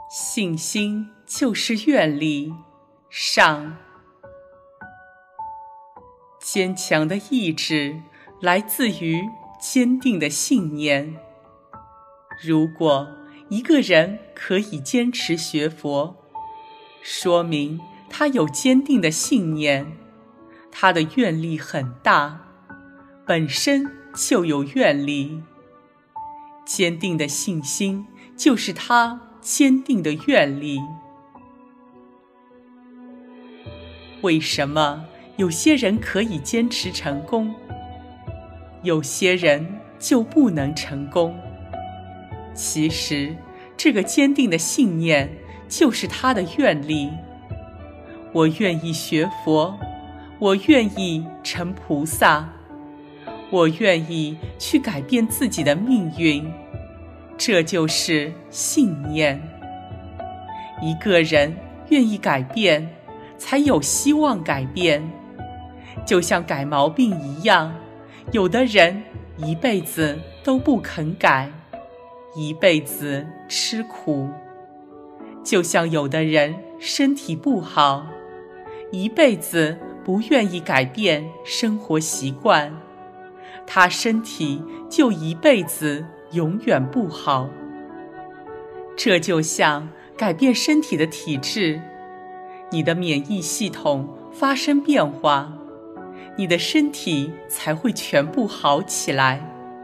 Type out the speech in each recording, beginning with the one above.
信心就是愿力。上，坚强的意志来自于坚定的信念。如果一个人可以坚持学佛，说明他有坚定的信念，他的愿力很大，本身就有愿力。坚定的信心就是他坚定的愿力。为什么有些人可以坚持成功，有些人就不能成功？其实，这个坚定的信念就是他的愿力。我愿意学佛，我愿意成菩萨，我愿意去改变自己的命运，这就是信念。一个人愿意改变，才有希望改变。就像改毛病一样，有的人一辈子都不肯改，一辈子吃苦。就像有的人身体不好，一辈子不愿意改变生活习惯，他身体就一辈子永远不好。这就像改变身体的体质，你的免疫系统发生变化，你的身体才会全部好起来。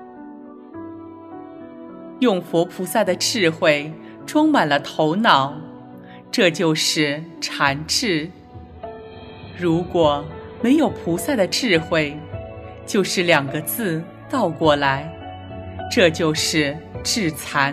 用佛菩萨的智慧装满了头脑，这就是禅智。如果没有菩萨的智慧，就是2个字倒过来，这就是智残。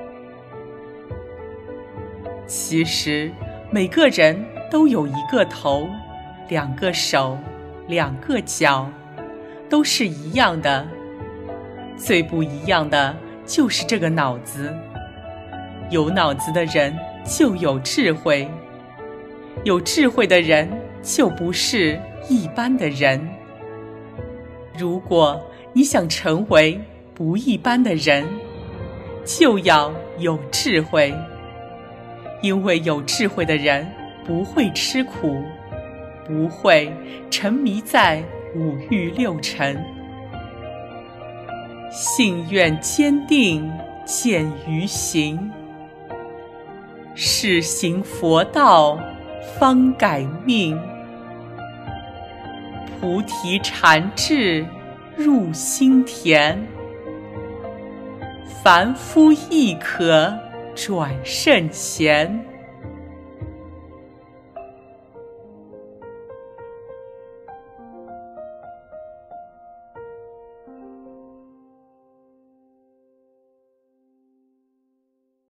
其实每个人都有1个头、2个手、2个脚，都是一样的。最不一样的就是这个脑子。有脑子的人就有智慧，有智慧的人就不是一般的人。如果你想成为不一般的人，就要有智慧，因为有智慧的人不会吃苦，不会沉迷在5欲6尘。信愿坚定见于行，是行佛道方改命。菩提禅智入心田，凡夫亦可转圣贤。